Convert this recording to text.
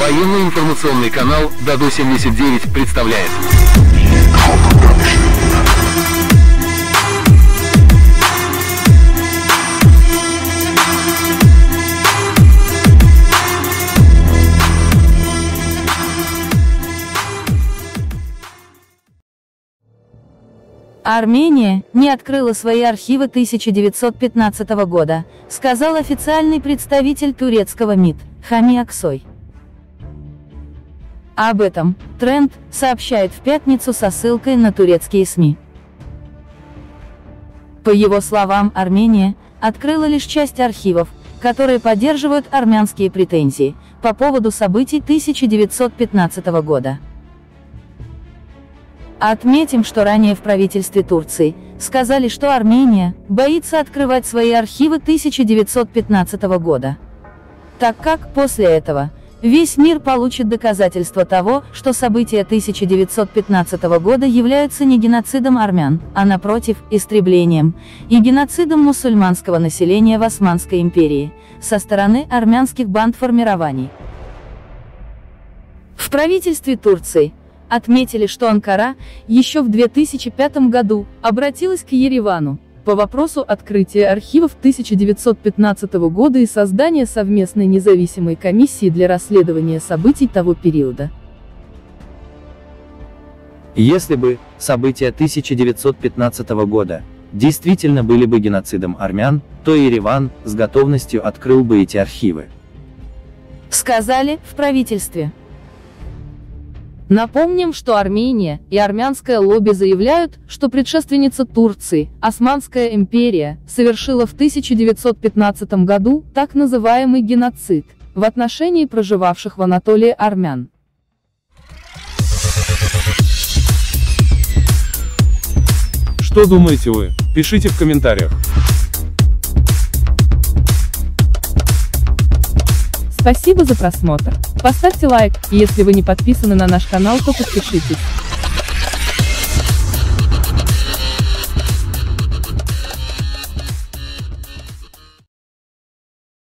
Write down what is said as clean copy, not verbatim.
Военно-информационный канал Даду-79 представляет. Армения не открыла свои архивы 1915 года, сказал официальный представитель турецкого МИД Хами Аксой. Об этом Тренд сообщает в пятницу со ссылкой на турецкие СМИ. По его словам, Армения открыла лишь часть архивов, которые поддерживают армянские претензии по поводу событий 1915 года. Отметим, что ранее в правительстве Турции сказали, что Армения боится открывать свои архивы 1915 года, так как после этого весь мир получит доказательства того, что события 1915 года являются не геноцидом армян, а напротив, истреблением и геноцидом мусульманского населения в Османской империи со стороны армянских бандформирований. В правительстве Турции отметили, что Анкара еще в 2005 году обратилась к Еревану по вопросу открытия архивов 1915 года и создания совместной независимой комиссии для расследования событий того периода. Если бы события 1915 года действительно были бы геноцидом армян, то Ереван с готовностью открыл бы эти архивы, сказали в правительстве. Напомним, что Армения и армянское лобби заявляют, что предшественница Турции, Османская империя, совершила в 1915 году так называемый геноцид в отношении проживавших в Анатолии армян. Что думаете вы? Пишите в комментариях. Спасибо за просмотр. Поставьте лайк, и если вы не подписаны на наш канал, то подпишитесь.